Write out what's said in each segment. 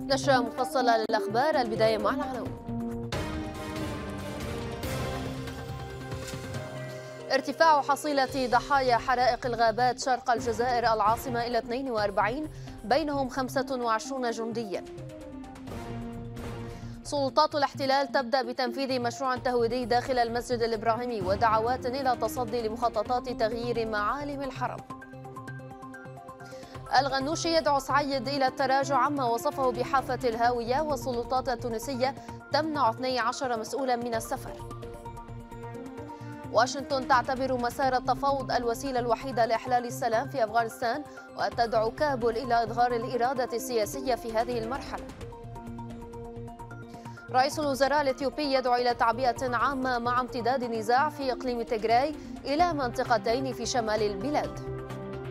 نشرة مفصلة للأخبار. البداية مع العناوين. ارتفاع حصيلة ضحايا حرائق الغابات شرق الجزائر العاصمة إلى 42، بينهم 25 جنديا. سلطات الاحتلال تبدأ بتنفيذ مشروع تهويدي داخل المسجد الإبراهيمي ودعوات إلى تصدي لمخططات تغيير معالم الحرم. الغنوشي يدعو سعيد إلى التراجع عما وصفه بحافة الهاوية، والسلطات التونسية تمنع 12 مسؤولا من السفر. واشنطن تعتبر مسار التفاوض الوسيلة الوحيدة لإحلال السلام في أفغانستان، وتدعو كابول إلى إظهار الإرادة السياسية في هذه المرحلة. رئيس الوزراء الإثيوبي يدعو إلى تعبئة عامة مع امتداد النزاع في إقليم تيغراي إلى منطقتين في شمال البلاد.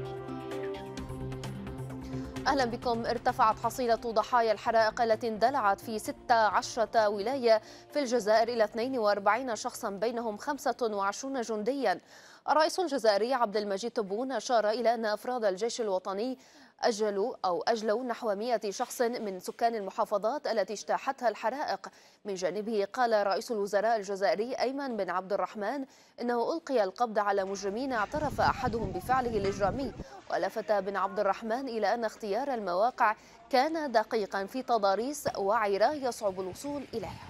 أهلا بكم. ارتفعت حصيلة ضحايا الحرائق التي اندلعت في 16 ولاية في الجزائر إلى 42 شخصا، بينهم 25 جنديا. الرئيس الجزائري عبد المجيد تبون أشار إلى أن أفراد الجيش الوطني أجلوا نحو 100 شخص من سكان المحافظات التي اجتاحتها الحرائق. من جانبه قال رئيس الوزراء الجزائري أيمن بن عبد الرحمن إنه ألقي القبض على مجرمين اعترف أحدهم بفعله الإجرامي. ولفت بن عبد الرحمن إلى أن اختيار المواقع كان دقيقا في تضاريس وعرة يصعب الوصول إليها.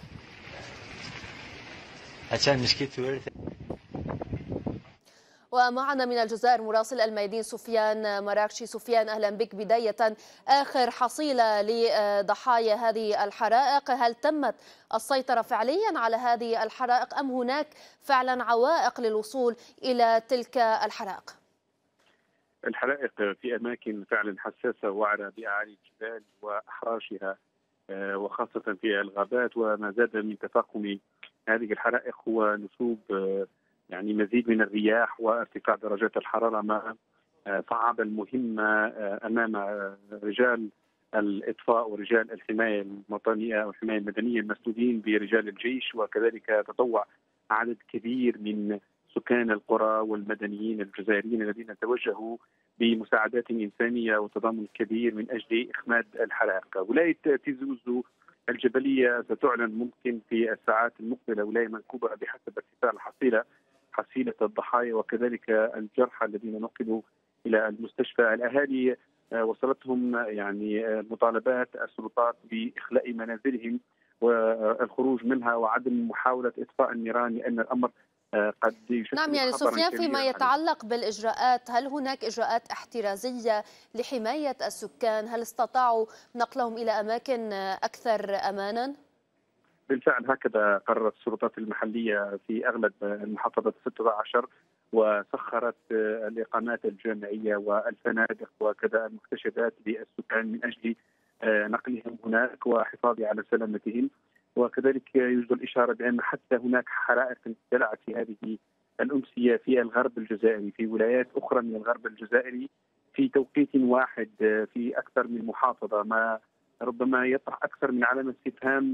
ومعنا من الجزائر مراسل الميادين سفيان مراكشي. سفيان، أهلا بك. بداية، آخر حصيلة لضحايا هذه الحرائق، هل تمت السيطرة فعليا على هذه الحرائق أم هناك فعلا عوائق للوصول إلى تلك الحرائق؟ الحرائق في أماكن فعلا حساسة وعرة بأعالي الجبال وأحراشها، وخاصة في الغابات. وما زاد من تفاقم هذه الحرائق هو نسوب يعني مزيد من الرياح وارتفاع درجات الحرارة، ما صعب المهمة أمام رجال الإطفاء ورجال الحماية الوطنية والحماية المدنية المسؤولين برجال الجيش، وكذلك تطوع عدد كبير من سكان القرى والمدنيين الجزائريين الذين توجهوا بمساعدات إنسانية وتضامن كبير من أجل إخماد الحرائق. ولاية تيزي وزو الجبلية ستعلن ممكن في الساعات المقبلة ولاية منكوبة بحسب ارتفاع حصيلة الضحايا وكذلك الجرحى الذين نقلوا إلى المستشفى. الأهالي وصلتهم يعني مطالبات السلطات بإخلاء منازلهم والخروج منها وعدم محاولة إطفاء النيران، لأن الأمر قد يشكل نعم، يعني سفيان، فيما يتعلق بالإجراءات، هل هناك إجراءات احترازية لحماية السكان؟ هل استطاعوا نقلهم إلى أماكن أكثر أمانا؟ بالفعل هكذا قررت السلطات المحلية في أغلب المحافظات 16، وسخرت الإقامات الجامعية والفنادق وكذا المكتشفات للسكان من أجل نقلهم هناك وحفاظ على سلامتهم. وكذلك يوجد الإشارة بأن حتى هناك حرائق اندلعت في هذه الأمسية في الغرب الجزائري، في ولايات أخرى من الغرب الجزائري في توقيت واحد في أكثر من محافظة، ما ربما يطرح أكثر من علامة استفهام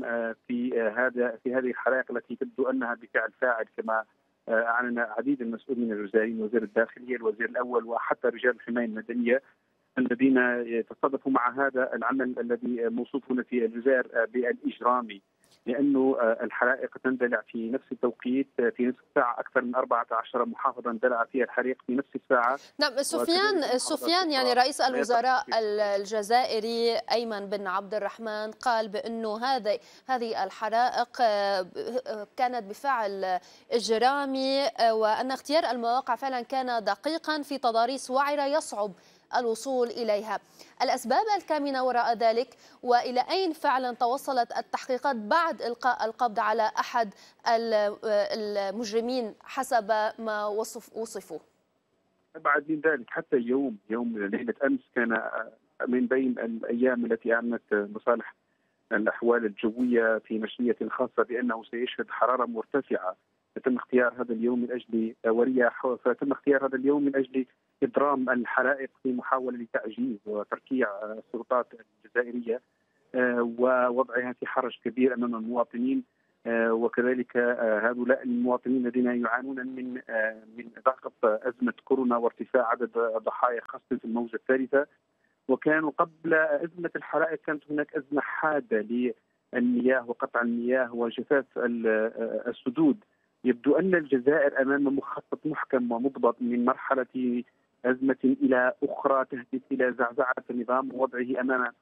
في هذه الحرائق التي تبدو أنها بفعل فاعل، كما أعلن عديد المسؤولين الجزائريين، وزير الداخلية، الوزير الأول، وحتى رجال الحماية المدنية الذين يتصادفوا مع هذا العمل الذي موصوف هنا في الجزائر بالإجرامي، لأنه الحرائق تندلع في نفس التوقيت في نفس الساعة. أكثر من 14 محافظة اندلع فيها الحريق في نفس الساعة. نعم سفيان، يعني رئيس الوزراء الجزائري أيمن بن عبد الرحمن قال بأنه هذه الحرائق كانت بفعل إجرامي، وأن اختيار المواقع فعلا كان دقيقا في تضاريس وعرة يصعب الوصول إليها. الأسباب الكامنة وراء ذلك، وإلى أين فعلا توصلت التحقيقات بعد إلقاء القبض على أحد المجرمين حسب ما وصفوا؟ بعد من ذلك حتى يوم ليلة أمس كان من بين الأيام التي أعلنت مصالح الأحوال الجوية في نشرية خاصة بأنه سيشهد حرارة مرتفعة. فتم اختيار هذا اليوم من أجل ورياح، فتم اختيار هذا اليوم من أجل إضرام الحرائق في محاولة لتعجيز وتركيع السلطات الجزائرية ووضعها في حرج كبير أمام المواطنين، وكذلك هؤلاء المواطنين الذين يعانون من ضغط أزمة كورونا وارتفاع عدد الضحايا خاصة في الموجة الثالثة. وكانوا قبل أزمة الحرائق كانت هناك أزمة حادة للمياه وقطع المياه وجفاف السدود. يبدو أن الجزائر أمام مخطط محكم ومضبط من مرحلة أزمة إلى أخرى تهدف إلى زعزعة النظام ووضعه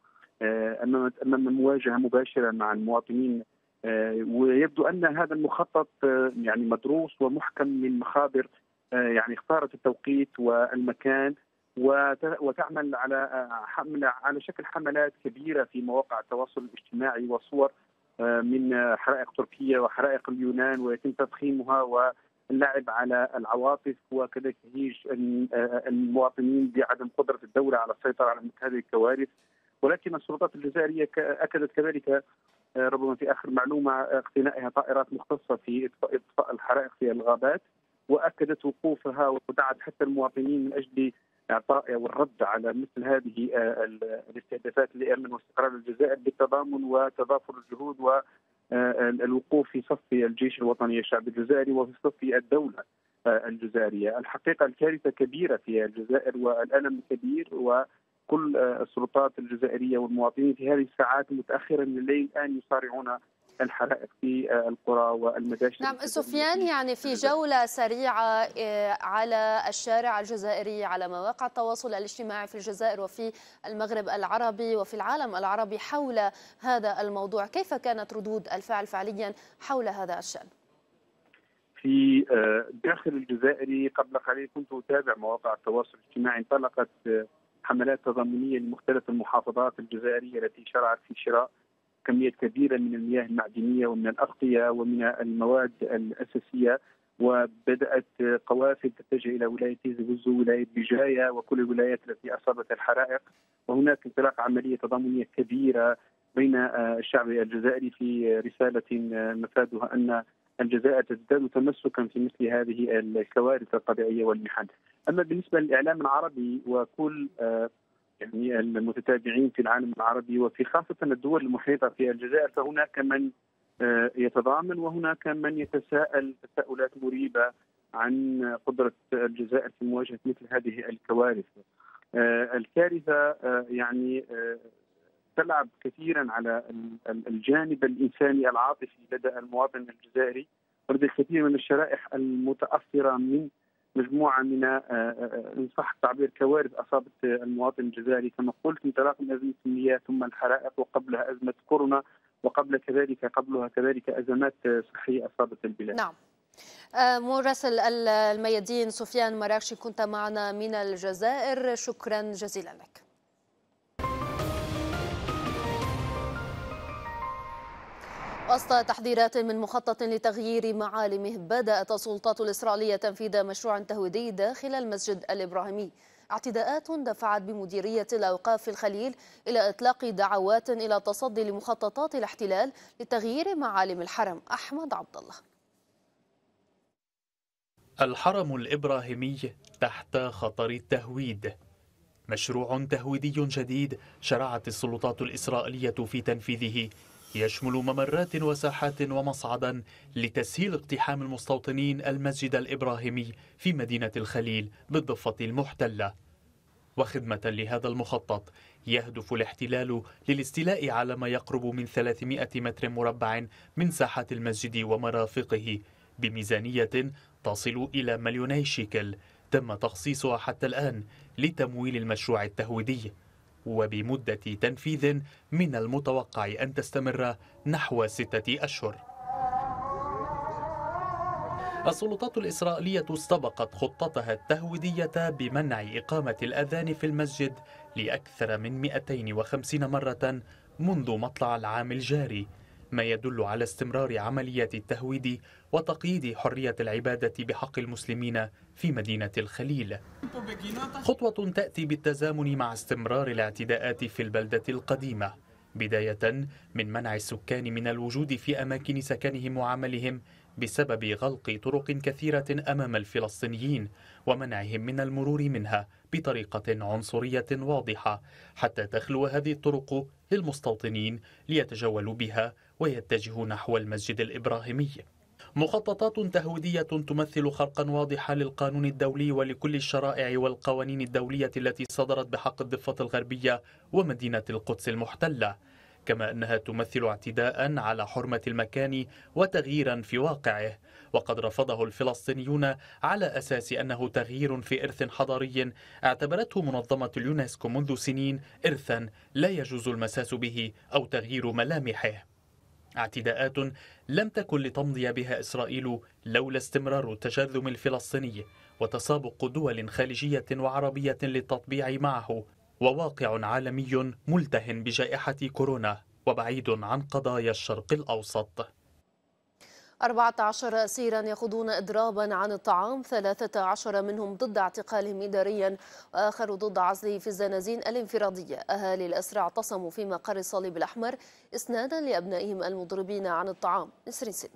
أمام مواجهة مباشرة مع المواطنين. ويبدو أن هذا المخطط يعني مدروس ومحكم من مخابر يعني اختارت التوقيت والمكان وتعمل على شكل حملات كبيرة في مواقع التواصل الاجتماعي وصور من حرائق تركيا وحرائق اليونان، ويتم تضخيمها واللعب على العواطف وكذلك تهيج المواطنين بعدم قدرة الدولة على السيطرة على مثل هذه الكوارث. ولكن السلطات الجزائرية أكدت كذلك ربما في آخر معلومة اقتنائها طائرات مختصة في إطفاء الحرائق في الغابات، وأكدت وقوفها ودعت حتى المواطنين من أجل إعطاء والرد على مثل هذه الاستهدافات لأمن واستقرار الجزائر بالتضامن وتضافر الجهود والوقوف في صف الجيش الوطني الشعبي الجزائري وفي صف الدولة الجزائرية. الحقيقة الكارثة كبيرة في الجزائر والألم كبير، وكل السلطات الجزائرية والمواطنين في هذه الساعات المتأخرة من الليل الآن يصارعون الحرائق في القرى والمداشر. نعم سفيان، يعني في جولة سريعة على الشارع الجزائري، على مواقع التواصل الاجتماعي في الجزائر وفي المغرب العربي وفي العالم العربي حول هذا الموضوع، كيف كانت ردود الفعل فعليا حول هذا الشأن؟ في داخل الجزائر قبل قليل كنت أتابع مواقع التواصل الاجتماعي، انطلقت حملات تضامنية لمختلف المحافظات الجزائرية التي شرعت في شراء كمية كبيرة من المياه المعدنية ومن الأغطية ومن المواد الأساسية، وبدأت قوافل تتجه إلى ولاية تيزي وزو، ولاية بجاية، وكل الولايات التي أصابت الحرائق. وهناك انطلاق عملية تضامنية كبيرة بين الشعب الجزائري في رسالة مفادها أن الجزائر تزداد تمسكا في مثل هذه الكوارث الطبيعية والمحن. أما بالنسبة للإعلام العربي وكل يعني المتتابعين في العالم العربي وفي خاصة الدول المحيطة في الجزائر، فهناك من يتضامن وهناك من يتساءل تساؤلات مريبة عن قدرة الجزائر في مواجهة مثل هذه الكوارث. الكارثة يعني تلعب كثيرا على الجانب الإنساني العاطفي لدى المواطن الجزائري، ولدى الكثير من الشرائح المتأثرة من مجموعة من إن صح التعبير كوارث أصابت المواطن الجزائري، كما قلت انطلاق من أزمة المياه ثم الحرائق وقبلها أزمة كورونا قبلها كذلك أزمات صحية أصابت البلاد. نعم. مراسل الميادين سفيان مراكشي كنت معنا من الجزائر، شكرا جزيلا لك. وسط تحذيرات من مخطط لتغيير معالمه، بدأت السلطات الإسرائيلية تنفيذ مشروع تهويدي داخل المسجد الإبراهيمي. اعتداءات دفعت بمديرية الأوقاف في الخليل إلى إطلاق دعوات إلى التصدي لمخططات الاحتلال لتغيير معالم الحرم. أحمد عبد الله. الحرم الإبراهيمي تحت خطر التهويد. مشروع تهويدي جديد شرعت السلطات الإسرائيلية في تنفيذه، يشمل ممرات وساحات ومصعدا لتسهيل اقتحام المستوطنين المسجد الإبراهيمي في مدينة الخليل بالضفة المحتلة. وخدمة لهذا المخطط يهدف الاحتلال للاستيلاء على ما يقرب من 300 متر مربع من ساحات المسجد ومرافقه بميزانية تصل إلى 2,000,000 شيكل تم تخصيصها حتى الآن لتمويل المشروع التهويدي، وبمدة تنفيذ من المتوقع أن تستمر نحو 6 أشهر. السلطات الإسرائيلية استبقت خطتها التهويدية بمنع إقامة الأذان في المسجد لأكثر من 250 مرة منذ مطلع العام الجاري، ما يدل على استمرار عملية التهويد وتقييد حرية العبادة بحق المسلمين في مدينة الخليل. خطوة تأتي بالتزامن مع استمرار الاعتداءات في البلدة القديمة، بداية من منع السكان من الوجود في أماكن سكنهم وعملهم بسبب غلق طرق كثيرة أمام الفلسطينيين ومنعهم من المرور منها بطريقة عنصرية واضحة، حتى تخلو هذه الطرق للمستوطنين ليتجولوا بها ويتجهوا نحو المسجد الإبراهيمي. مخططات تهويدية تمثل خرقا واضحا للقانون الدولي ولكل الشرائع والقوانين الدولية التي صدرت بحق الضفة الغربية ومدينة القدس المحتلة، كما أنها تمثل اعتداء على حرمة المكان وتغييرا في واقعه، وقد رفضه الفلسطينيون على أساس أنه تغيير في إرث حضاري اعتبرته منظمة اليونسكو منذ سنين إرثا لا يجوز المساس به أو تغيير ملامحه. اعتداءات لم تكن لتمضي بها إسرائيل لولا استمرار التجاذم الفلسطيني وتسابق دول خليجية وعربية للتطبيع معه، وواقع عالمي ملته بجائحة كورونا وبعيد عن قضايا الشرق الأوسط. 14 أسيرا يخوضون إضرابا عن الطعام، 13 منهم ضد اعتقالهم إداريا وآخر ضد عزله في الزنازين الانفرادية. أهالي الأسرى اعتصموا في مقر الصليب الأحمر إسنادا لأبنائهم المضربين عن الطعام. نسرين سلمي.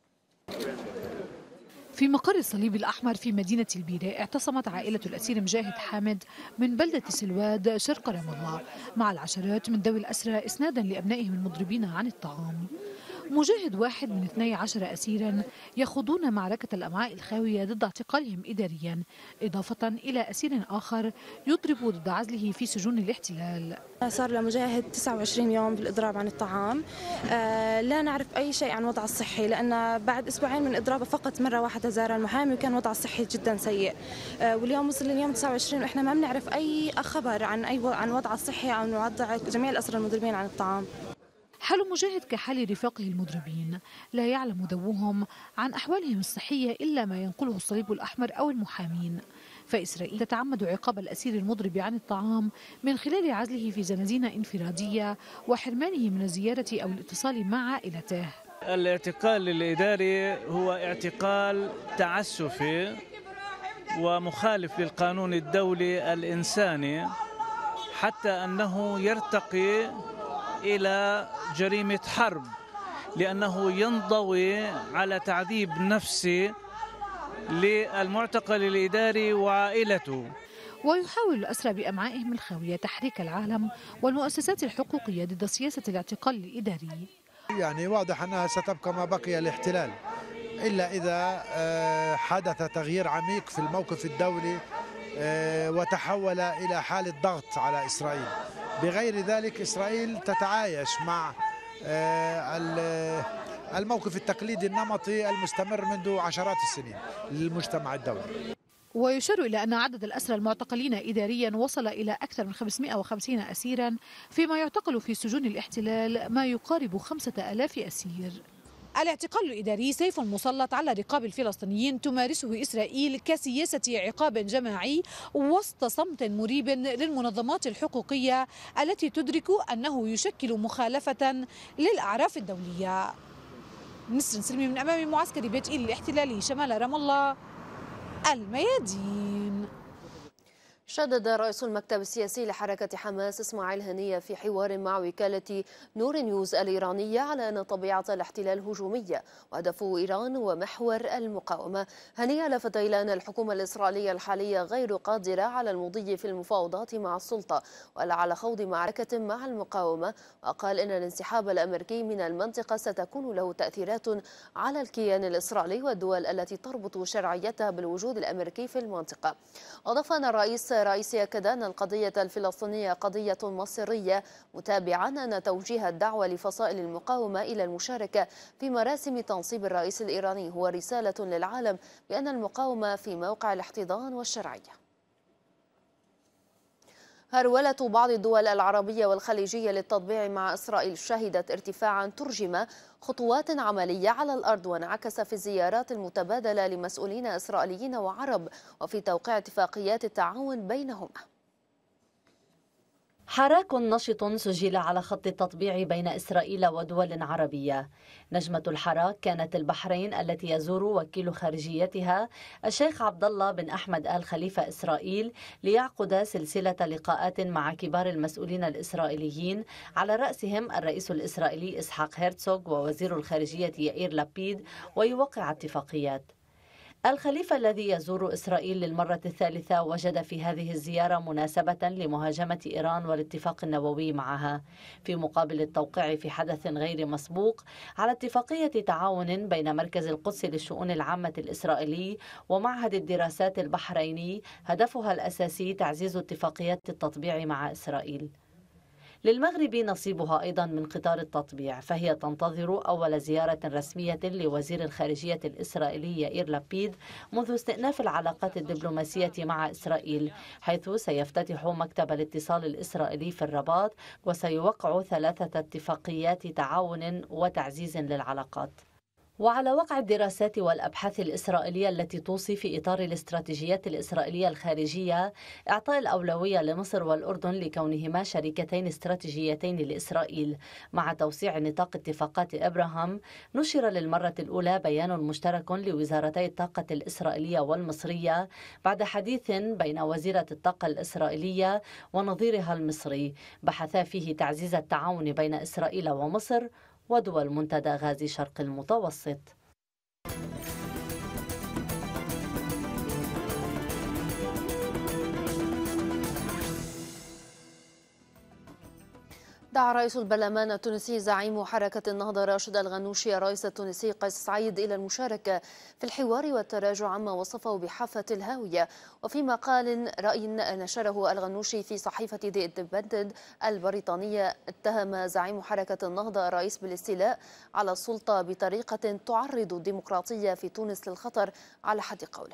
في مقر الصليب الأحمر في مدينة البيرة اعتصمت عائلة الأسير مجاهد حامد من بلدة سلواد شرق رام الله مع العشرات من ذوي الأسرى إسنادا لأبنائهم المضربين عن الطعام. مجاهد واحد من 12 أسيرا يخوضون معركة الأمعاء الخاوية ضد اعتقالهم إداريا، إضافة إلى أسير آخر يضرب ضد عزله في سجون الاحتلال. صار لمجاهد 29 يوم بالإضراب عن الطعام. لا نعرف أي شيء عن وضعه الصحي، لأن بعد أسبوعين من إضرابه فقط مرة واحدة زار المحامي وكان وضعه الصحي جدا سيء. واليوم وصل لليوم 29 وإحنا ما بنعرف أي خبر عن وضعه الصحي أو عن وضع جميع الأسرى المضربين عن الطعام. حال مجاهد كحال رفاقه المضربين، لا يعلم ذووهم عن أحوالهم الصحية إلا ما ينقله الصليب الأحمر أو المحامين. فإسرائيل تتعمد عقاب الأسير المضرب عن الطعام من خلال عزله في زنازين انفرادية وحرمانه من الزيارة أو الاتصال مع عائلته. الاعتقال الإداري هو اعتقال تعسفي ومخالف للقانون الدولي الإنساني، حتى أنه يرتقي إلى جريمة حرب، لأنه ينضوي على تعذيب نفسي للمعتقل الإداري وعائلته. ويحاول الأسرى بأمعائهم الخاوية تحريك العالم والمؤسسات الحقوقية ضد سياسة الاعتقال الإداري. يعني واضح أنها ستبقى ما بقي الاحتلال، إلا إذا حدث تغيير عميق في الموقف الدولي وتحول إلى حالة ضغط على إسرائيل. بغير ذلك إسرائيل تتعايش مع الموقف التقليدي النمطي المستمر منذ عشرات السنين للمجتمع الدولي. ويشار إلى أن عدد الأسرى المعتقلين إداريا وصل إلى أكثر من 550 أسيرا، فيما يعتقل في سجون الاحتلال ما يقارب 5000 أسير. الاعتقال الإداري سيف مسلط على رقاب الفلسطينيين تمارسه إسرائيل كسياسة عقاب جماعي وسط صمت مريب للمنظمات الحقوقية التي تدرك أنه يشكل مخالفة للأعراف الدولية. نسرين سلمي من أمام معسكر بيت إيل الاحتلالي شمال رام الله، الميادين. شدد رئيس المكتب السياسي لحركة حماس إسماعيل هنية في حوار مع وكالة نور نيوز الإيرانية على أن طبيعة الاحتلال هجومية وهدفه إيران ومحور المقاومة. هنية لفت إلى أن الحكومة الإسرائيلية الحالية غير قادرة على المضي في المفاوضات مع السلطة ولا على خوض معركة مع المقاومة، وقال إن الانسحاب الأمريكي من المنطقة ستكون له تأثيرات على الكيان الإسرائيلي والدول التي تربط شرعيتها بالوجود الأمريكي في المنطقة. أضاف أن الرئيس يأكد أن القضية الفلسطينية قضية مصيرية، متابعا أن توجيه الدعوة لفصائل المقاومة إلى المشاركة في مراسم تنصيب الرئيس الإيراني هو رسالة للعالم بأن المقاومة في موقع الاحتضان والشرعية. هرولة بعض الدول العربية والخليجية للتطبيع مع إسرائيل شهدت ارتفاعا ترجم خطوات عملية على الأرض وانعكس في الزيارات المتبادلة لمسؤولين إسرائيليين وعرب وفي توقيع اتفاقيات التعاون بينهما. حراك نشط سجل على خط التطبيع بين إسرائيل ودول عربية. نجمة الحراك كانت البحرين التي يزور وكيل خارجيتها الشيخ عبد الله بن أحمد آل خليفة إسرائيل ليعقد سلسلة لقاءات مع كبار المسؤولين الإسرائيليين على رأسهم الرئيس الإسرائيلي إسحاق هيرتزوغ ووزير الخارجية يائير لابيد ويوقع اتفاقيات. الخليفة الذي يزور إسرائيل للمرة الثالثة وجد في هذه الزيارة مناسبة لمهاجمة إيران والاتفاق النووي معها، في مقابل التوقيع في حدث غير مسبوق على اتفاقية تعاون بين مركز القدس للشؤون العامة الإسرائيلي ومعهد الدراسات البحريني، هدفها الأساسي تعزيز اتفاقيات التطبيع مع إسرائيل. للمغرب نصيبها أيضا من قطار التطبيع، فهي تنتظر أول زيارة رسمية لوزير الخارجية الإسرائيلي يائير لابيد منذ استئناف العلاقات الدبلوماسية مع إسرائيل، حيث سيفتتح مكتب الاتصال الإسرائيلي في الرباط وسيوقع 3 اتفاقيات تعاون وتعزيز للعلاقات. وعلى وقع الدراسات والأبحاث الإسرائيلية التي توصي في إطار الاستراتيجيات الإسرائيلية الخارجية إعطاء الأولوية لمصر والأردن لكونهما شريكتين استراتيجيتين لإسرائيل مع توسيع نطاق اتفاقات إبراهام، نشر للمرة الأولى بيان مشترك لوزارتي الطاقة الإسرائيلية والمصرية بعد حديث بين وزيرة الطاقة الإسرائيلية ونظيرها المصري، بحثا فيه تعزيز التعاون بين إسرائيل ومصر ودول منتدى غاز شرق المتوسط. دعا رئيس البرلمان التونسي زعيم حركة النهضة راشد الغنوشي الرئيس التونسي قيس سعيد إلى المشاركة في الحوار والتراجع عما وصفه بحافة الهاوية. وفي مقال رأي نشره الغنوشي في صحيفة The Independent البريطانية، اتهم زعيم حركة النهضة الرئيس بالاستيلاء على السلطة بطريقة تعرض الديمقراطية في تونس للخطر على حد قوله.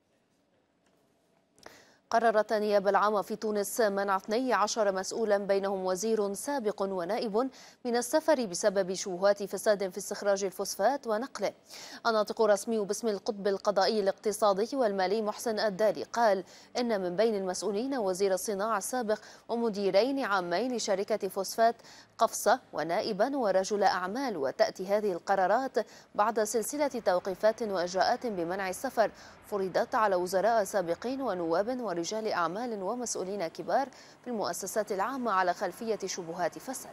قررت النيابة العامة في تونس منع 12 مسؤولا بينهم وزير سابق ونائب من السفر بسبب شبهات فساد في استخراج الفوسفات ونقله. الناطق الرسمي باسم القطب القضائي الاقتصادي والمالي محسن الدالي قال إن من بين المسؤولين وزير الصناعة السابق ومديرين عامين لشركة فوسفات قفصة ونائبا ورجل أعمال، وتأتي هذه القرارات بعد سلسلة توقيفات وإجراءات بمنع السفر فرضت على وزراء سابقين ونواب ورجال أعمال ومسؤولين كبار في المؤسسات العامة على خلفية شبهات فساد.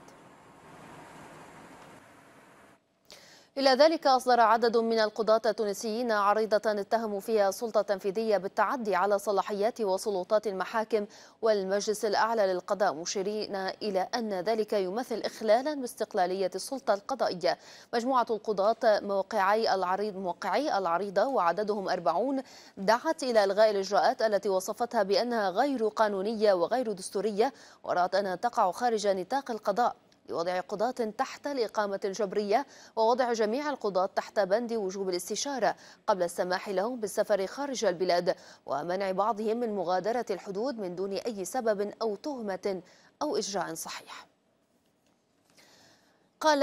إلى ذلك أصدر عدد من القضاة التونسيين عريضة اتهموا فيها السلطة التنفيذية بالتعدي على صلاحيات وسلطات المحاكم والمجلس الأعلى للقضاء، مشيرين إلى أن ذلك يمثل إخلالا باستقلالية السلطة القضائية. مجموعة القضاة موقعي العريضة وعددهم 40 دعت إلى إلغاء الإجراءات التي وصفتها بأنها غير قانونية وغير دستورية، ورأت أنها تقع خارج نطاق القضاء، لوضع قضاة تحت الإقامة الجبرية ووضع جميع القضاة تحت بند وجوب الاستشارة قبل السماح لهم بالسفر خارج البلاد، ومنع بعضهم من مغادرة الحدود من دون أي سبب أو تهمة أو إجراء صحيح. قال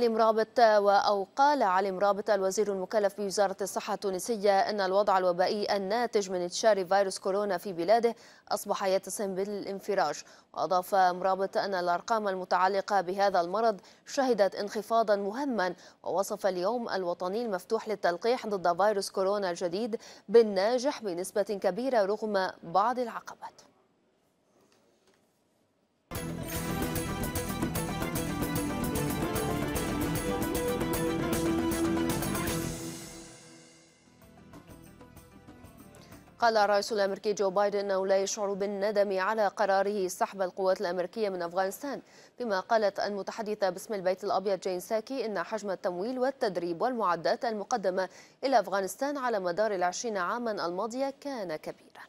علي مرابط الوزير المكلف بوزارة الصحة التونسية أن الوضع الوبائي الناتج من انتشار فيروس كورونا في بلاده أصبح يتسم بالانفراج. وأضاف مرابط أن الأرقام المتعلقة بهذا المرض شهدت انخفاضا مهما، ووصف اليوم الوطني المفتوح للتلقيح ضد فيروس كورونا الجديد بالناجح بنسبة كبيرة رغم بعض العقبات. قال الرئيس الأمريكي جو بايدن أنه لا يشعر بالندم على قراره سحب القوات الأمريكية من أفغانستان، فيما قالت المتحدثة باسم البيت الأبيض جين ساكي إن حجم التمويل والتدريب والمعدات المقدمة إلى أفغانستان على مدار 20 عاما الماضية كان كبيرا.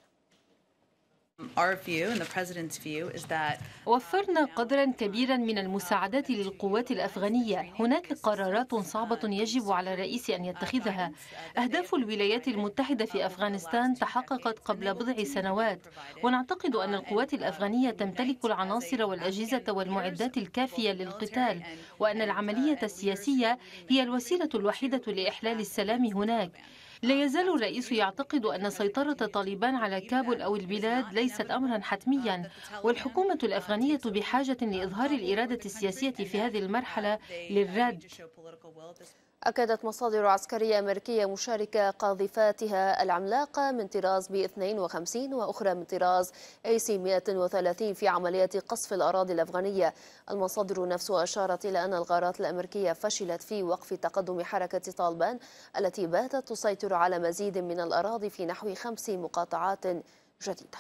وفرنا قدرا كبيرا من المساعدات للقوات الأفغانية. هناك قرارات صعبة يجب على الرئيس أن يتخذها. أهداف الولايات المتحدة في أفغانستان تحققت قبل بضع سنوات، ونعتقد أن القوات الأفغانية تمتلك العناصر والأجهزة والمعدات الكافية للقتال، وأن العملية السياسية هي الوسيلة الوحيدة لإحلال السلام هناك. لا يزال الرئيس يعتقد أن سيطرة طالبان على كابول أو البلاد ليست أمرا حتميا، والحكومة الأفغانية بحاجة لإظهار الإرادة السياسية في هذه المرحلة للرد. أكدت مصادر عسكرية أمريكية مشاركة قاذفاتها العملاقة من طراز B-52 وأخرى من طراز AC-130 في عمليات قصف الأراضي الأفغانية. المصادر نفسها أشارت إلى أن الغارات الأمريكية فشلت في وقف تقدم حركة طالبان التي باتت تسيطر على مزيد من الأراضي في نحو 5 مقاطعات جديدة.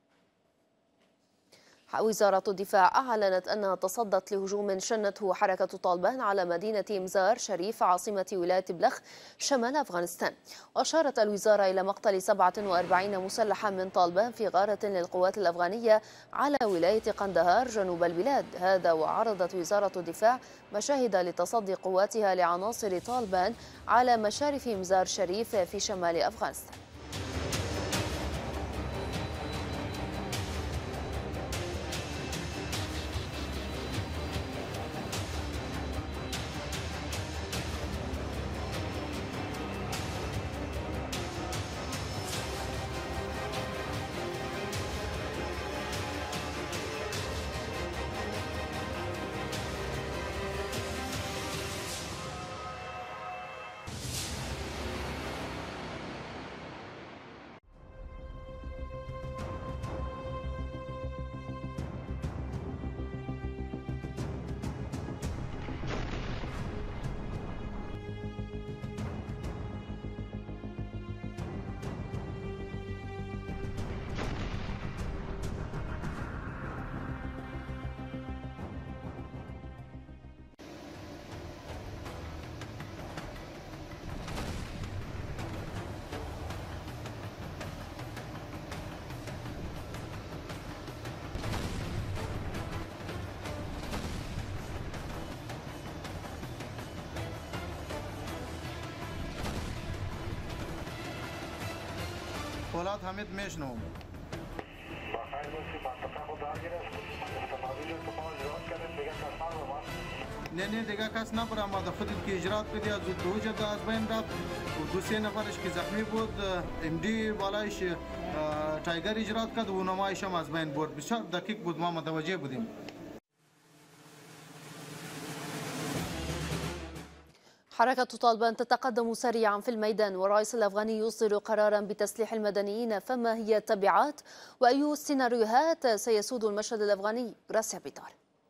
وزارة الدفاع أعلنت أنها تصدت لهجوم شنته حركة طالبان على مدينة مزار شريف عاصمة ولاية بلخ شمال أفغانستان. وأشارت الوزارة إلى مقتل 47 مسلحا من طالبان في غارة للقوات الأفغانية على ولاية قندهار جنوب البلاد. هذا وعرضت وزارة الدفاع مشاهد لتصدي قواتها لعناصر طالبان على مشارف مزار شريف في شمال أفغانستان. فولاد حمید میشنوم. نه دیگه کس نبرآمد، خودت که اجرات بدی از دو جد از بین رفت و 2-3 نفرش که زخمی بود MD بالایش تایگر اجرات کرد و نمایش هم از بین برد. بسیار دقیق بود، ما متوجه بودیم. حركة طالبان تتقدم سريعا في الميدان، والرئيس الأفغاني يصدر قرارا بتسليح المدنيين، فما هي التبعات وأي سيناريوهات سيسود المشهد الأفغاني؟ راسع بيطار.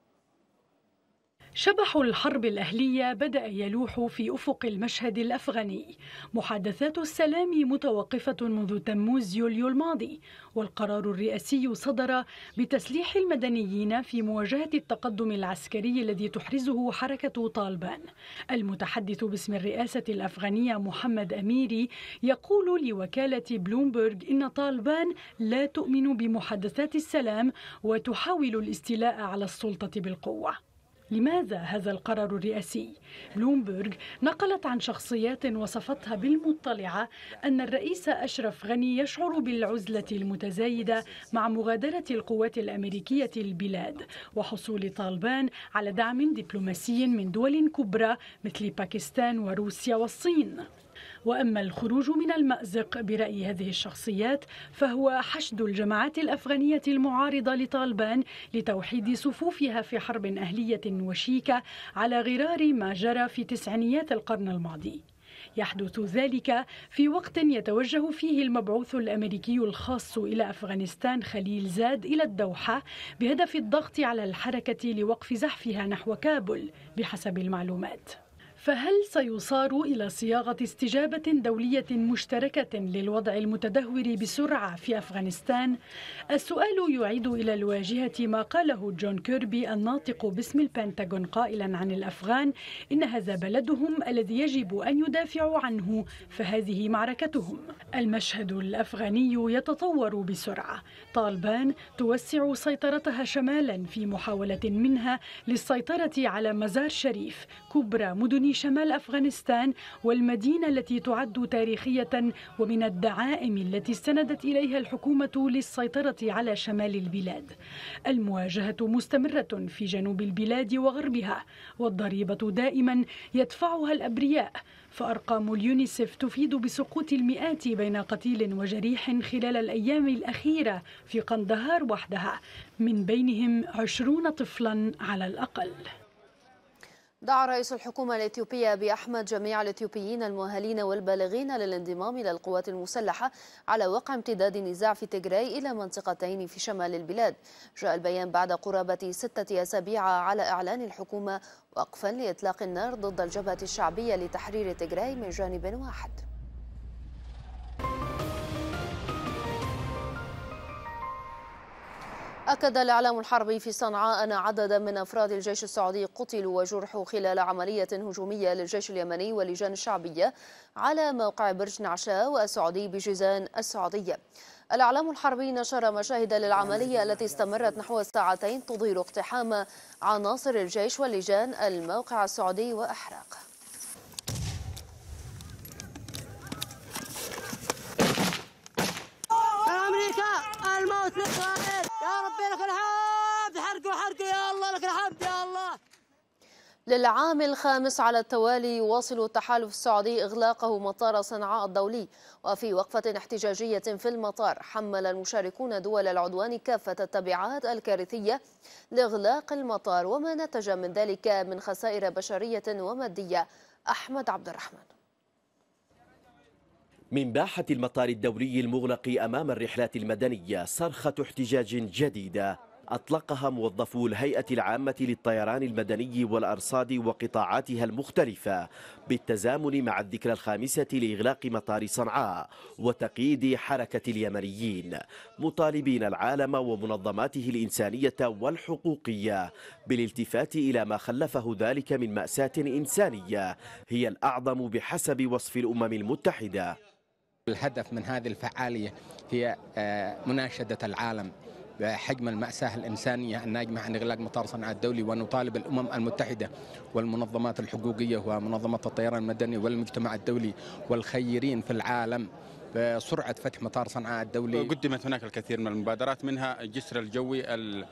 شبح الحرب الأهلية بدأ يلوح في أفق المشهد الأفغاني. محادثات السلام متوقفة منذ تموز يوليو الماضي، والقرار الرئاسي صدر بتسليح المدنيين في مواجهة التقدم العسكري الذي تحرزه حركة طالبان. المتحدث باسم الرئاسة الأفغانية محمد أميري يقول لوكالة بلومبرغ إن طالبان لا تؤمن بمحادثات السلام وتحاول الاستيلاء على السلطة بالقوة. لماذا هذا القرار الرئاسي؟ بلومبرغ نقلت عن شخصيات وصفتها بالمطلعة أن الرئيس أشرف غني يشعر بالعزلة المتزايدة مع مغادرة القوات الأمريكية البلاد وحصول طالبان على دعم دبلوماسي من دول كبرى مثل باكستان وروسيا والصين. وأما الخروج من المأزق برأي هذه الشخصيات فهو حشد الجماعات الأفغانية المعارضة لطالبان لتوحيد صفوفها في حرب أهلية وشيكة على غرار ما جرى في تسعينيات القرن الماضي. يحدث ذلك في وقت يتوجه فيه المبعوث الأمريكي الخاص إلى أفغانستان خليل زاد إلى الدوحة بهدف الضغط على الحركة لوقف زحفها نحو كابول بحسب المعلومات. فهل سيصار إلى صياغة استجابة دولية مشتركة للوضع المتدهور بسرعة في أفغانستان؟ السؤال يعيد إلى الواجهة ما قاله جون كيربي الناطق باسم البنتاغون قائلا عن الأفغان إن هذا بلدهم الذي يجب أن يدافعوا عنه، فهذه معركتهم. المشهد الأفغاني يتطور بسرعة. طالبان توسع سيطرتها شمالا في محاولة منها للسيطرة على مزار شريف كبرى مدن شمال أفغانستان والمدينة التي تعد تاريخية ومن الدعائم التي استندت إليها الحكومة للسيطرة على شمال البلاد. المواجهة مستمرة في جنوب البلاد وغربها، والضريبة دائما يدفعها الأبرياء، فأرقام اليونيسف تفيد بسقوط المئات بين قتيل وجريح خلال الأيام الأخيرة في قندهار وحدها، من بينهم 20 طفلا على الأقل. دعا رئيس الحكومة الإثيوبية أبي أحمد جميع الإثيوبيين المؤهلين والبالغين للانضمام إلى القوات المسلحة على وقع امتداد النزاع في تيغراي إلى منطقتين في شمال البلاد. جاء البيان بعد قرابة 6 أسابيع على إعلان الحكومة وقفا لإطلاق النار ضد الجبهة الشعبية لتحرير تيغراي من جانب واحد. أكد الإعلام الحربي في صنعاء أن عددا من أفراد الجيش السعودي قتلوا وجرحوا خلال عملية هجومية للجيش اليمني واللجان الشعبية على موقع برج نعشاء والسعودي بجيزان السعودية. الإعلام الحربي نشر مشاهد للعملية التي استمرت نحو ساعتين تظهر اقتحام عناصر الجيش واللجان الموقع السعودي وإحراقه. الموت لإسرائيل يا ربي، لك الحمد، حرقوا يا الله، لك الحمد يا الله. للعام الخامس على التوالي يواصل التحالف السعودي إغلاقه مطار صنعاء الدولي، وفي وقفة احتجاجية في المطار حمل المشاركون دول العدوان كافة التبعات الكارثية لإغلاق المطار وما نتج من ذلك من خسائر بشرية ومادية. أحمد عبد الرحمن. من باحة المطار الدولي المغلق أمام الرحلات المدنية صرخة احتجاج جديدة أطلقها موظفو الهيئة العامة للطيران المدني والأرصاد وقطاعاتها المختلفة بالتزامن مع الذكرى الخامسة لإغلاق مطار صنعاء وتقييد حركة اليمنيين، مطالبين العالم ومنظماته الإنسانية والحقوقية بالالتفات إلى ما خلفه ذلك من مأساة إنسانية هي الأعظم بحسب وصف الأمم المتحدة. الهدف من هذه الفعالية هي مناشدة العالم بحجم المأساة الإنسانية الناجمة عن إغلاق مطار صنعاء الدولي، ونطالب الأمم المتحدة والمنظمات الحقوقية ومنظمات الطيران المدني والمجتمع الدولي والخيرين في العالم بسرعة فتح مطار صنعاء الدولي. قدمت هناك الكثير من المبادرات، منها الجسر الجوي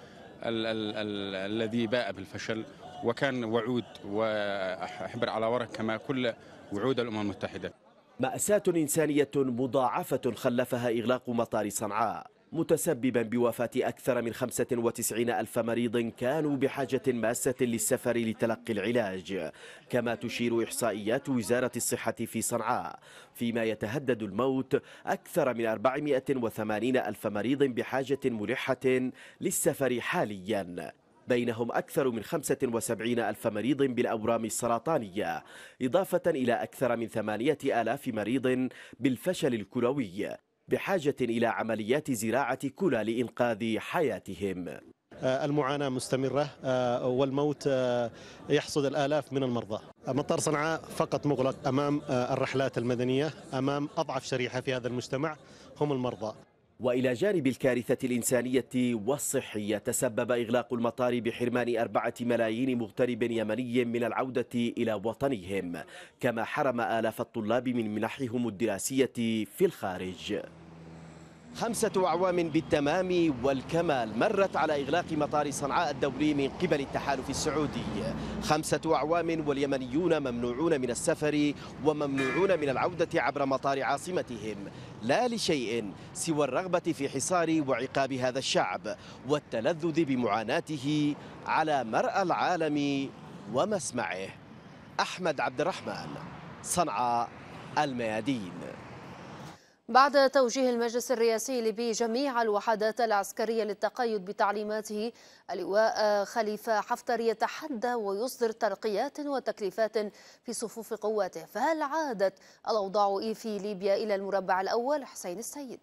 الذي باء بالفشل وكان وعود وحبر على ورق كما كل وعود الأمم المتحدة. مأساة إنسانية مضاعفة خلفها إغلاق مطار صنعاء، متسببا بوفاة أكثر من 95 ألف مريض كانوا بحاجة ماسة للسفر لتلقي العلاج، كما تشير إحصائيات وزارة الصحة في صنعاء فيما يتهدد الموت أكثر من 480 ألف مريض بحاجة ملحة للسفر حاليا، بينهم أكثر من 75 ألف مريض بالأورام السرطانية، إضافة إلى أكثر من 8,000 مريض بالفشل الكلوي بحاجة إلى عمليات زراعة كلى لإنقاذ حياتهم. المعاناة مستمرة والموت يحصد الآلاف من المرضى. مطار صنعاء فقط مغلق أمام الرحلات المدنية، أمام أضعف شريحة في هذا المجتمع هم المرضى. وإلى جانب الكارثة الإنسانية والصحية تسبب إغلاق المطار بحرمان 4 ملايين مغترب يمني من العودة إلى وطنهم، كما حرم آلاف الطلاب من منحهم الدراسية في الخارج. 5 أعوام بالتمام والكمال مرت على إغلاق مطار صنعاء الدولي من قبل التحالف السعودي، 5 أعوام واليمنيون ممنوعون من السفر وممنوعون من العودة عبر مطار عاصمتهم، لا لشيء سوى الرغبة في حصار وعقاب هذا الشعب والتلذذ بمعاناته على مرأى العالم ومسمعه. أحمد عبد الرحمن، صنعاء، الميادين. بعد توجيه المجلس الرئاسي الليبي جميع الوحدات العسكرية للتقيد بتعليماته، اللواء خليفة حفتر يتحدى ويصدر ترقيات وتكليفات في صفوف قواته، فهل عادت الأوضاع في ليبيا إلى المربع الأول؟ حسين السيد.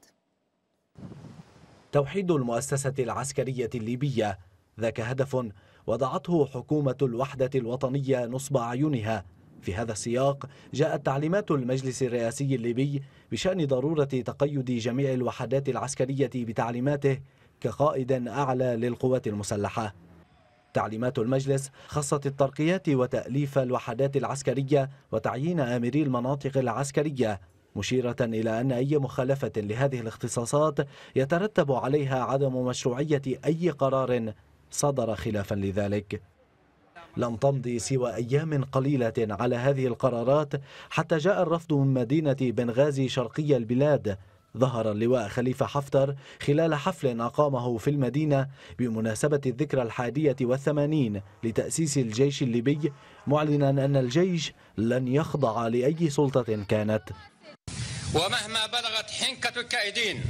توحيد المؤسسة العسكرية الليبية ذاك هدف وضعته حكومة الوحدة الوطنية نصب أعينها. في هذا السياق جاءت تعليمات المجلس الرئاسي الليبي بشأن ضرورة تقيد جميع الوحدات العسكرية بتعليماته كقائد أعلى للقوات المسلحة. تعليمات المجلس خصت الترقيات وتأليف الوحدات العسكرية وتعيين آمري المناطق العسكرية، مشيرة إلى أن أي مخالفة لهذه الاختصاصات يترتب عليها عدم مشروعية أي قرار صدر خلافا لذلك. لم تمضي سوى أيام قليلة على هذه القرارات حتى جاء الرفض من مدينة بنغازي شرقي البلاد ظهر اللواء خليفة حفتر خلال حفل أقامه في المدينة بمناسبة الذكرى 81 لتأسيس الجيش الليبي، معلنا أن الجيش لن يخضع لأي سلطة كانت. ومهما بلغت حنكة الكائدين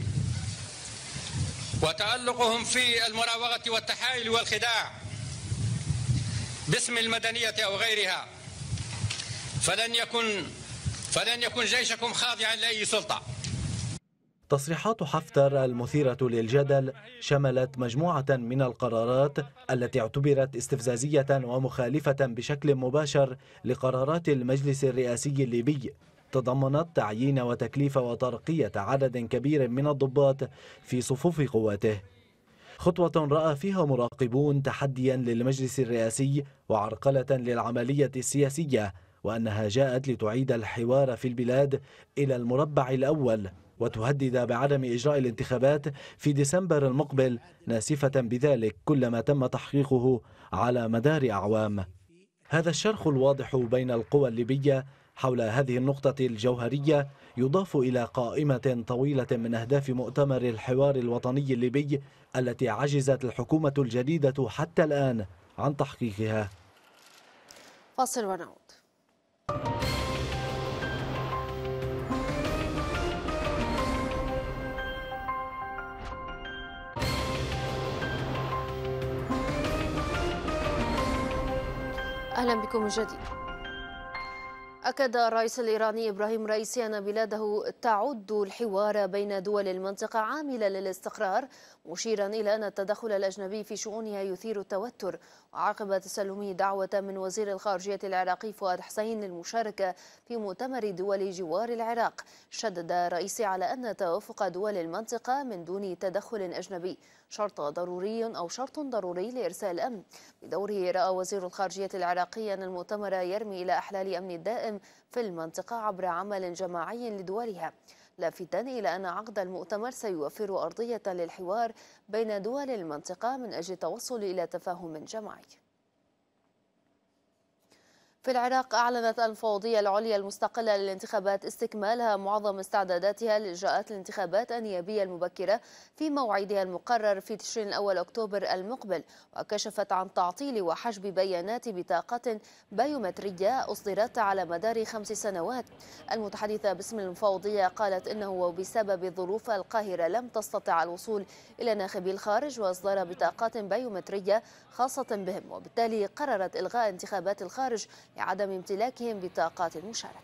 وتألقهم في المراوغة والتحايل والخداع باسم المدنية أو غيرها، فلن يكن جيشكم خاضعا لأي سلطة. تصريحات حفتر المثيرة للجدل شملت مجموعة من القرارات التي اعتبرت استفزازية ومخالفة بشكل مباشر لقرارات المجلس الرئاسي الليبي، تضمنت تعيين وتكليف وترقية عدد كبير من الضباط في صفوف قواته، خطوة رأى فيها مراقبون تحديا للمجلس الرئاسي وعرقلة للعملية السياسية، وأنها جاءت لتعيد الحوار في البلاد إلى المربع الأول وتهدد بعدم إجراء الانتخابات في ديسمبر المقبل، ناسفة بذلك كل ما تم تحقيقه على مدار أعوام. هذا الشرخ الواضح بين القوى الليبية حول هذه النقطة الجوهرية يضاف إلى قائمة طويلة من أهداف مؤتمر الحوار الوطني الليبي التي عجزت الحكومة الجديدة حتى الآن عن تحقيقها. فاصل ونعود. أهلا بكم من جديد. أكد الرئيس الإيراني إبراهيم رئيسي أن بلاده تعد الحوار بين دول المنطقة عاملا للاستقرار، مشيرا إلى أن التدخل الأجنبي في شؤونها يثير التوتر. وعقب تسلمه دعوة من وزير الخارجية العراقي فؤاد حسين للمشاركة في مؤتمر دول جوار العراق، شدد رئيسي على أن توافق دول المنطقة من دون تدخل أجنبي شرط ضروري لإرساء الأمن. بدوره رأى وزير الخارجية العراقي أن المؤتمر يرمي إلى أحلال أمن الدائم في المنطقة عبر عمل جماعي لدولها، لافتا إلى أن عقد المؤتمر سيوفر أرضية للحوار بين دول المنطقة من أجل التوصل إلى تفاهم جماعي. في العراق أعلنت المفوضية العليا المستقلة للانتخابات استكمالها معظم استعداداتها لإجراءات الانتخابات النيابية المبكرة في موعدها المقرر في تشرين الأول أكتوبر المقبل، وكشفت عن تعطيل وحجب بيانات بطاقات بيومترية أصدرت على مدار 5 سنوات. المتحدثة باسم المفوضية قالت إنه وبسبب الظروف القاهرة لم تستطع الوصول إلى ناخبي الخارج وإصدار بطاقات بيومترية خاصة بهم، وبالتالي قررت إلغاء انتخابات الخارج لعدم امتلاكهم بطاقات المشاركة.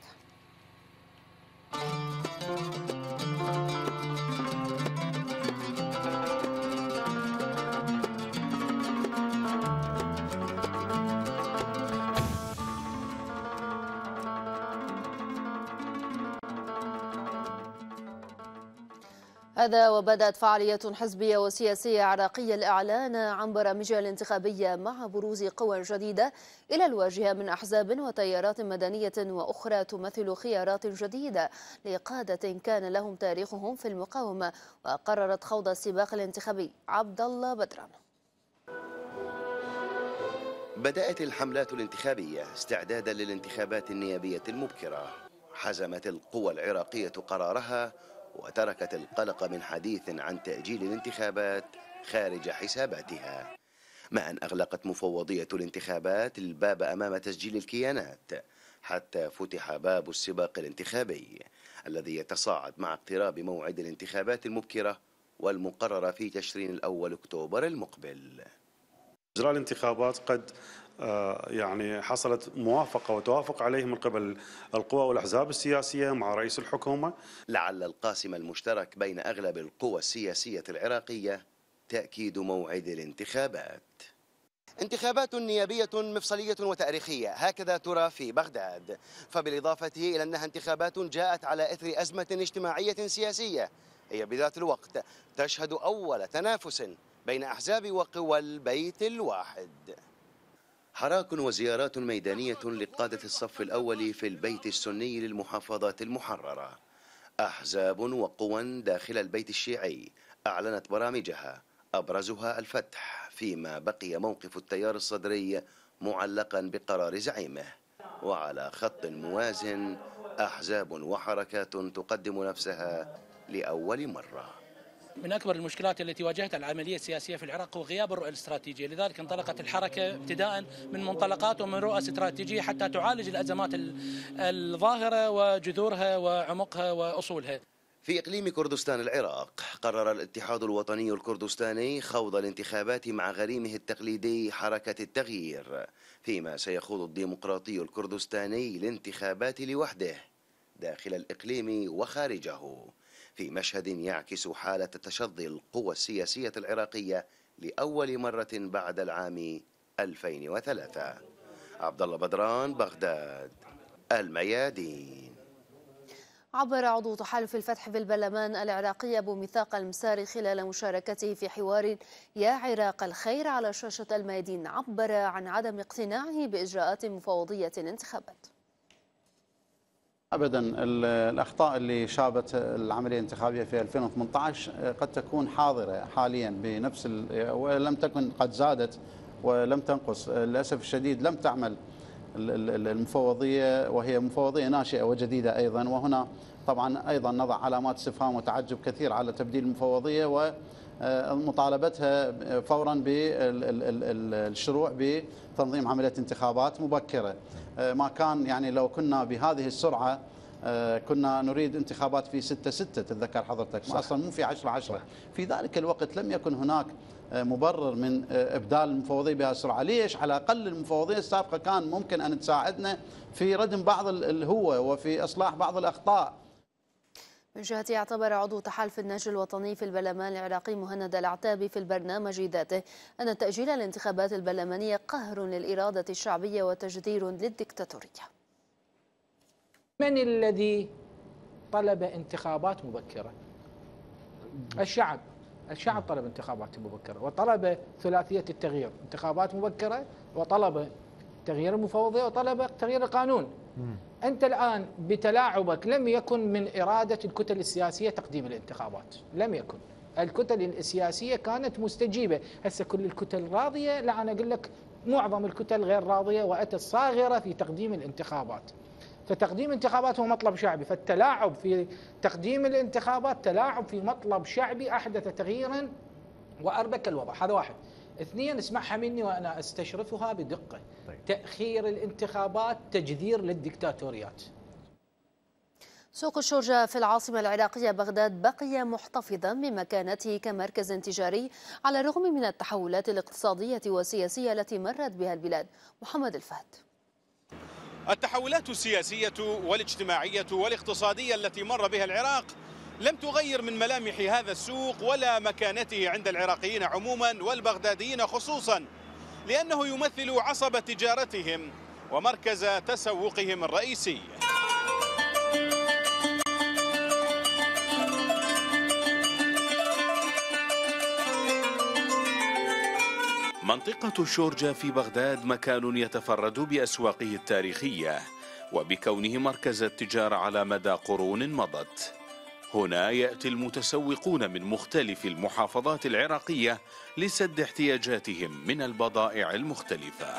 هذا وبدأت فعاليات حزبية وسياسية عراقية الإعلان عن برامجها الانتخابية مع بروز قوى جديدة إلى الواجهة من أحزاب وتيارات مدنية وأخرى تمثل خيارات جديدة لقادة كان لهم تاريخهم في المقاومة وقررت خوض السباق الانتخابي. عبد الله بدران. بدأت الحملات الانتخابية استعدادا للانتخابات النيابية المبكرة. حزمت القوى العراقية قرارها وتركت القلق من حديث عن تأجيل الانتخابات خارج حساباتها، مع أن أغلقت مفوضية الانتخابات الباب أمام تسجيل الكيانات حتى فتح باب السباق الانتخابي الذي يتصاعد مع اقتراب موعد الانتخابات المبكرة والمقررة في تشرين الأول أكتوبر المقبل. إجراء الانتخابات قد يعني حصلت موافقة وتوافق عليه من قبل القوى والأحزاب السياسية مع رئيس الحكومة. لعل القاسم المشترك بين أغلب القوى السياسية العراقية تأكيد موعد الانتخابات. انتخابات نيابية مفصلية وتاريخية، هكذا ترى في بغداد، فبالإضافة إلى أنها انتخابات جاءت على إثر أزمة اجتماعية سياسية هي بذات الوقت تشهد أول تنافس بين أحزاب وقوى البيت الواحد. حراك وزيارات ميدانية لقادة الصف الأول في البيت السني للمحافظات المحررة. أحزاب وقوى داخل البيت الشيعي أعلنت برامجها، أبرزها الفتح، فيما بقي موقف التيار الصدري معلقا بقرار زعيمه. وعلى خط موازن أحزاب وحركات تقدم نفسها لأول مرة. من أكبر المشكلات التي واجهتها العملية السياسية في العراق هو غياب الرؤية الاستراتيجية، لذلك انطلقت الحركة ابتداء من منطلقات ومن رؤى استراتيجية حتى تعالج الأزمات الظاهرة وجذورها وعمقها وأصولها. في إقليم كردستان العراق قرر الاتحاد الوطني الكردستاني خوض الانتخابات مع غريمه التقليدي حركة التغيير، فيما سيخوض الديمقراطي الكردستاني الانتخابات لوحده داخل الإقليم وخارجه، في مشهد يعكس حالة تشظي القوى السياسية العراقية لأول مرة بعد العام 2003. عبد الله بدران، بغداد، الميادين. عبر عضو تحالف الفتح في البرلمان العراقي أبو ميثاق المساري خلال مشاركته في حوار يا عراق الخير على شاشة الميادين، عبر عن عدم اقتناعه بإجراءات مفوضية الانتخابات. أبدا الأخطاء اللي شابت العملية الانتخابية في 2018 قد تكون حاضرة حاليا بنفس ولم تكن قد زادت ولم تنقص. للأسف الشديد لم تعمل المفوضية، وهي مفوضية ناشئة وجديدة أيضا، وهنا طبعا أيضا نضع علامات استفهام وتعجب كثير على تبديل المفوضية ومطالبتها فورا بالشروع بتنظيم عملية انتخابات مبكرة. ما كان يعني لو كنا بهذه السرعة كنا نريد انتخابات في 6/6 تتذكر حضرتك، أصلا مو في 10/10. في ذلك الوقت لم يكن هناك مبرر من إبدال المفوضية بهالسرعة. ليش؟ على الأقل المفوضية السابقة كان ممكن أن تساعدنا في ردم بعض الهوة وفي إصلاح بعض الأخطاء. من جهته اعتبر عضو تحالف النهج الوطني في البرلمان العراقي مهند العتابي في البرنامج ذاته أن تأجيل الانتخابات البرلمانية قهر للإرادة الشعبية وتجدير للدكتاتورية. من الذي طلب انتخابات مبكرة؟ الشعب طلب انتخابات مبكرة وطلب ثلاثية التغيير، انتخابات مبكرة وطلب تغيير المفوضية وطلب تغيير القانون. أنت الآن بتلاعبك لم يكن من إرادة الكتل السياسية تقديم الانتخابات، لم يكن. الكتل السياسية كانت مستجيبة، هسه كل الكتل راضية؟ لا، أنا أقول لك معظم الكتل غير راضية وأتت صاغرة في تقديم الانتخابات. فتقديم الانتخابات هو مطلب شعبي، فالتلاعب في تقديم الانتخابات تلاعب في مطلب شعبي أحدث تغييرا وأربك الوضع. هذا واحد. اثنين، اسمعها مني وأنا استشرفها بدقة. تأخير الانتخابات تجذير للديكتاتوريات. سوق الشورجة في العاصمة العراقية بغداد بقي محتفظا بمكانته كمركز تجاري على الرغم من التحولات الاقتصادية والسياسية التي مرت بها البلاد. محمد الفهد. التحولات السياسية والاجتماعية والاقتصادية التي مر بها العراق لم تغير من ملامح هذا السوق ولا مكانته عند العراقيين عموما والبغداديين خصوصا، لأنه يمثل عصب تجارتهم ومركز تسوقهم الرئيسي. منطقة الشورجة في بغداد مكان يتفرد بأسواقه التاريخية وبكونه مركز التجارة على مدى قرون مضت. هنا يأتي المتسوقون من مختلف المحافظات العراقية لسد احتياجاتهم من البضائع المختلفة.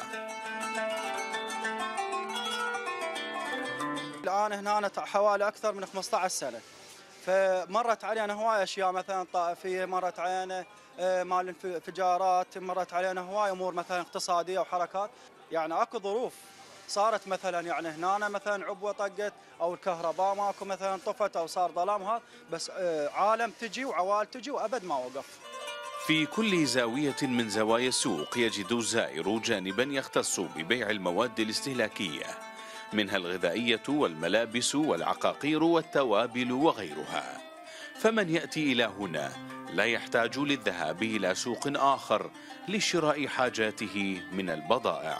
الآن هنا حوالي أكثر من 15 سنة، فمرت علينا هواية أشياء، مثلا طائفية، مرت علينا مال انفجارات، مرت علينا هواية أمور مثلا اقتصادية وحركات. يعني أكو ظروف صارت مثلا يعني هنا مثلا عبوة طقت أو الكهرباء ماكو مثلا طفت أو صار ظلام، هذا بس عالم تجي وعوال تجي وأبد ما وقف. في كل زاوية من زوايا السوق يجد الزائر جانبا يختص ببيع المواد الاستهلاكية، منها الغذائية والملابس والعقاقير والتوابل وغيرها. فمن يأتي إلى هنا لا يحتاج للذهاب إلى سوق آخر لشراء حاجاته من البضائع.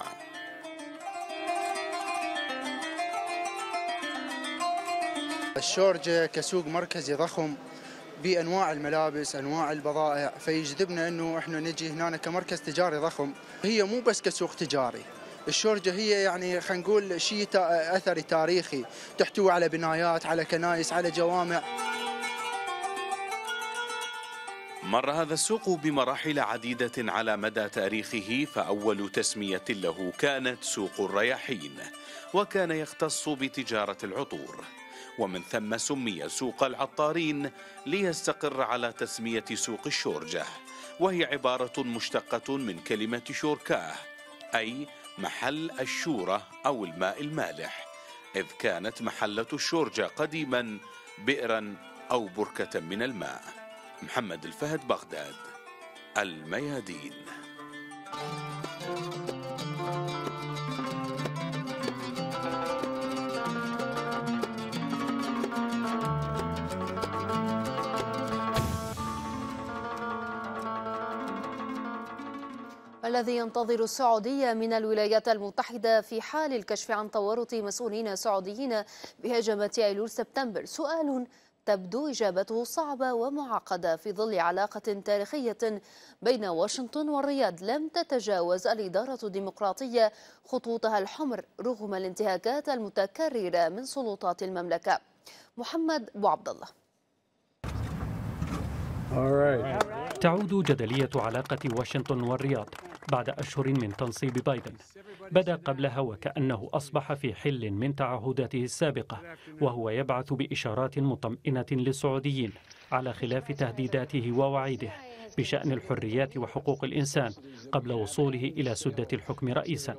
الشورجة كسوق مركزي ضخم بأنواع الملابس، أنواع البضائع، فيجذبنا أنه إحنا نجي هنا كمركز تجاري ضخم. هي مو بس كسوق تجاري، الشورجة هي يعني خلينا نقول شيء أثري تاريخي، تحتوي على بنايات، على كنائس، على جوامع. مر هذا السوق بمراحل عديدة على مدى تاريخه، فأول تسمية له كانت سوق الرياحين، وكان يختص بتجارة العطور، ومن ثم سمي سوق العطارين ليستقر على تسمية سوق الشورجة، وهي عبارة مشتقة من كلمة شوركاه، أي محل الشورة أو الماء المالح، إذ كانت محلة الشورجة قديما بئرا أو بركة من الماء. محمد الفهد، بغداد، الميادين. الذي ينتظر السعودية من الولايات المتحدة في حال الكشف عن تورط مسؤولين سعوديين بهجمة أيلول سبتمبر؟ سؤال تبدو إجابته صعبة ومعقدة في ظل علاقة تاريخية بين واشنطن والرياض لم تتجاوز الإدارة الديمقراطية خطوطها الحمر رغم الانتهاكات المتكررة من سلطات المملكة. محمد أبو عبد الله. تعود جدلية علاقة واشنطن والرياض بعد أشهر من تنصيب بايدن. بدأ قبلها وكأنه أصبح في حل من تعهداته السابقة، وهو يبعث بإشارات مطمئنة للسعوديين على خلاف تهديداته ووعيده بشأن الحريات وحقوق الإنسان قبل وصوله إلى سدة الحكم رئيسا.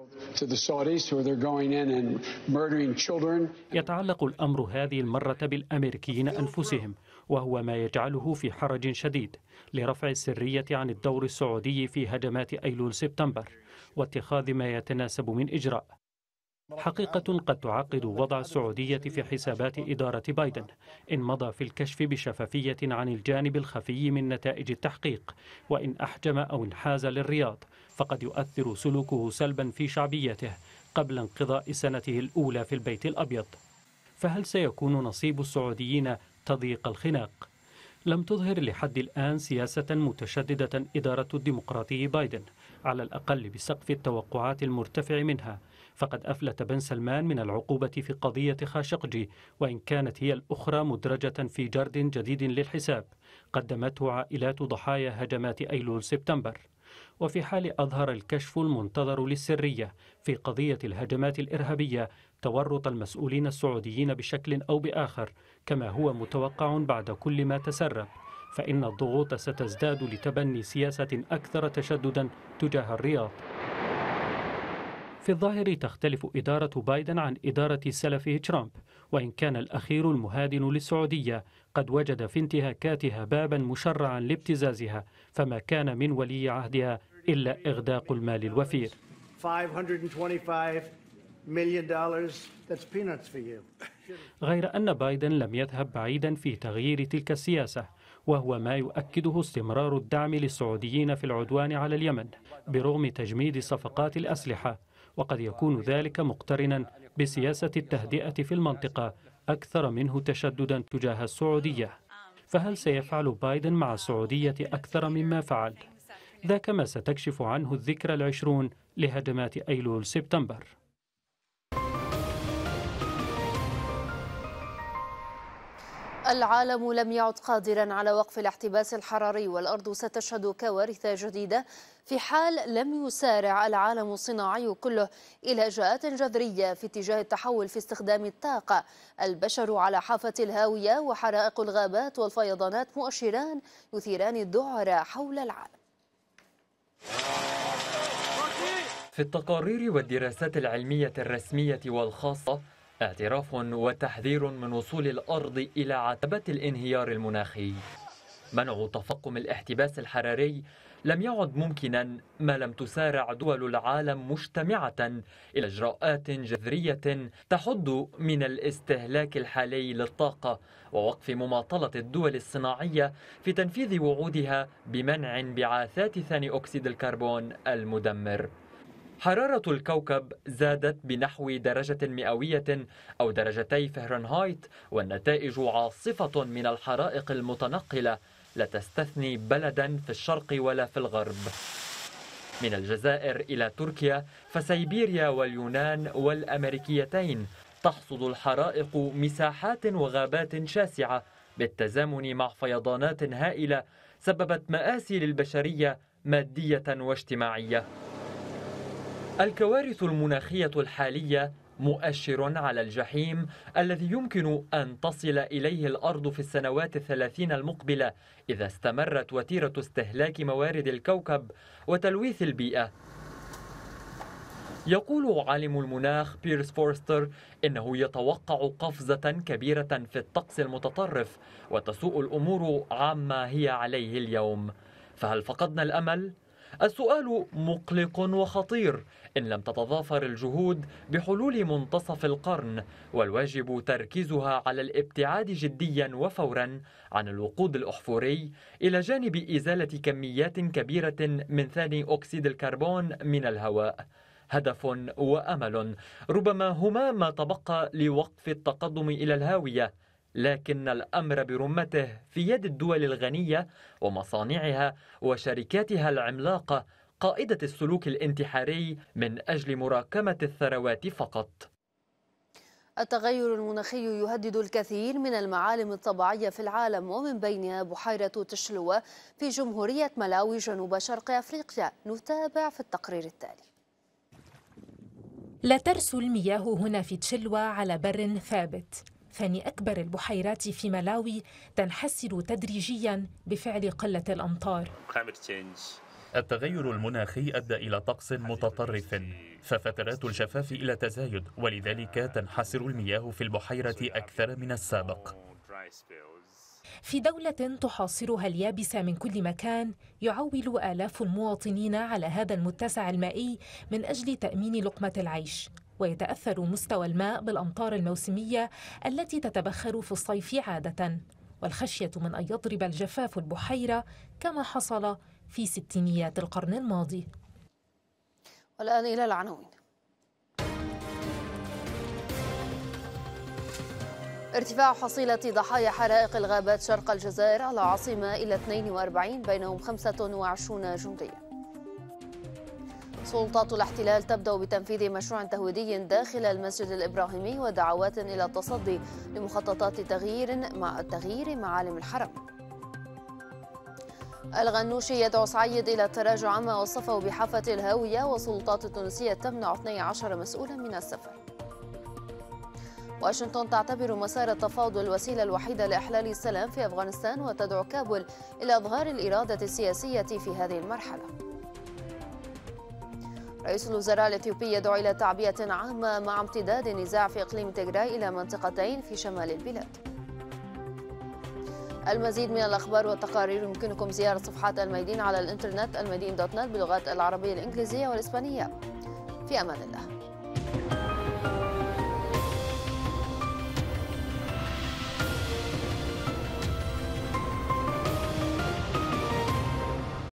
يتعلق الأمر هذه المرة بالأمريكيين أنفسهم، وهو ما يجعله في حرج شديد لرفع السرية عن الدور السعودي في هجمات أيلول سبتمبر واتخاذ ما يتناسب من إجراء. حقيقة قد تعقد وضع السعودية في حسابات إدارة بايدن إن مضى في الكشف بشفافية عن الجانب الخفي من نتائج التحقيق، وإن أحجم أو انحاز للرياض فقد يؤثر سلوكه سلبا في شعبيته قبل انقضاء سنته الأولى في البيت الأبيض. فهل سيكون نصيب السعوديين تضييق الخناق؟ لم تظهر لحد الآن سياسة متشددة إدارة الديمقراطي بايدن، على الأقل بسقف التوقعات المرتفع منها، فقد أفلت بن سلمان من العقوبة في قضية خاشقجي، وإن كانت هي الأخرى مدرجة في جرد جديد للحساب قدمته عائلات ضحايا هجمات أيلول سبتمبر. وفي حال أظهر الكشف المنتظر للسرية في قضية الهجمات الإرهابية تورط المسؤولين السعوديين بشكل أو بآخر كما هو متوقع بعد كل ما تسرب، فإن الضغوط ستزداد لتبني سياسة أكثر تشددا تجاه الرياض. في الظاهر تختلف إدارة بايدن عن إدارة سلفه ترامب، وإن كان الأخير المهادن للسعودية قد وجد في انتهاكاتها بابا مشرعا لابتزازها، فما كان من ولي عهدها إلا إغداق المال الوفير. $525 million, that's peanuts for you. غير أن بايدن لم يذهب بعيدا في تغيير تلك السياسة، وهو ما يؤكده استمرار الدعم للسعوديين في العدوان على اليمن برغم تجميد صفقات الأسلحة، وقد يكون ذلك مقترنا بسياسة التهدئة في المنطقة أكثر منه تشددا تجاه السعودية. فهل سيفعل بايدن مع السعودية أكثر مما فعل؟ ذاك ما ستكشف عنه الذكرى العشرون لهجمات أيلول سبتمبر. العالم لم يعد قادرا على وقف الاحتباس الحراري، والأرض ستشهد كوارث جديدة في حال لم يسارع العالم الصناعي كله إلى إجراءات جذرية في اتجاه التحول في استخدام الطاقة. البشر على حافة الهاوية، وحرائق الغابات والفيضانات مؤشران يثيران الذعر حول العالم. في التقارير والدراسات العلمية الرسمية والخاصة اعتراف وتحذير من وصول الأرض إلى عتبة الانهيار المناخي. منع تفاقم الاحتباس الحراري لم يعد ممكنا ما لم تسارع دول العالم مجتمعة إلى إجراءات جذرية تحد من الاستهلاك الحالي للطاقة ووقف مماطلة الدول الصناعية في تنفيذ وعودها بمنع انبعاثات ثاني أكسيد الكربون المدمر. حرارة الكوكب زادت بنحو درجة مئوية أو درجتي فهرنهايت، والنتائج عاصفة من الحرائق المتنقلة لا تستثني بلدا في الشرق ولا في الغرب. من الجزائر إلى تركيا فسيبيريا واليونان والأمريكيتين تحصد الحرائق مساحات وغابات شاسعة بالتزامن مع فيضانات هائلة سببت مآسي للبشرية مادية واجتماعية. الكوارث المناخية الحالية مؤشر على الجحيم الذي يمكن أن تصل إليه الأرض في السنوات 30 المقبلة إذا استمرت وتيرة استهلاك موارد الكوكب وتلويث البيئة. يقول عالم المناخ بيرس فورستر إنه يتوقع قفزة كبيرة في الطقس المتطرف وتسوء الأمور عما هي عليه اليوم. فهل فقدنا الأمل؟ السؤال مقلق وخطير إن لم تتضافر الجهود بحلول منتصف القرن، والواجب تركيزها على الابتعاد جديا وفورا عن الوقود الأحفوري إلى جانب إزالة كميات كبيرة من ثاني أكسيد الكربون من الهواء. هدف وأمل ربما هما ما تبقى لوقف التقدم إلى الهاوية، لكن الأمر برمته في يد الدول الغنية ومصانعها وشركاتها العملاقة قائدة السلوك الانتحاري من أجل مراكمة الثروات فقط. التغير المناخي يهدد الكثير من المعالم الطبيعية في العالم، ومن بينها بحيرة تشلوة في جمهورية ملاوي جنوب شرق أفريقيا. نتابع في التقرير التالي. لا ترسو المياه هنا في تشلوة على بر ثابت، ثاني أكبر البحيرات في ملاوي تنحسر تدريجياً بفعل قلة الأمطار. التغير المناخي أدى إلى طقس متطرف، ففترات الجفاف إلى تزايد، ولذلك تنحسر المياه في البحيرة أكثر من السابق. في دولة تحاصرها اليابسة من كل مكان، يعول آلاف المواطنين على هذا المتسع المائي من أجل تأمين لقمة العيش، ويتأثر مستوى الماء بالأمطار الموسمية التي تتبخر في الصيف عادة، والخشية من أن يضرب الجفاف البحيرة كما حصل في ستينيات القرن الماضي. والآن إلى العناوين. ارتفاع حصيلة ضحايا حرائق الغابات شرق الجزائر العاصمة إلى 42، بينهم 25 جنديا. سلطات الاحتلال تبدأ بتنفيذ مشروع تهويدي داخل المسجد الإبراهيمي ودعوات إلى التصدي لمخططات تغيير معالم الحرم. الغنوشي يدعو سعيد إلى التراجع عما وصفه بحافة الهاوية، والسلطات التونسية تمنع 12 مسؤولا من السفر. واشنطن تعتبر مسار التفاوض الوسيلة الوحيدة لإحلال السلام في أفغانستان، وتدعو كابول إلى إظهار الإرادة السياسية في هذه المرحلة. رئيس الوزراء الإثيوبي يدعو إلى تعبئة عامة مع امتداد النزاع في إقليم تيغراي إلى منطقتين في شمال البلاد. المزيد من الأخبار والتقارير يمكنكم زيارة صفحات الميادين على الإنترنت الميادين.net باللغات العربية الإنجليزية والإسبانية. في أمان الله.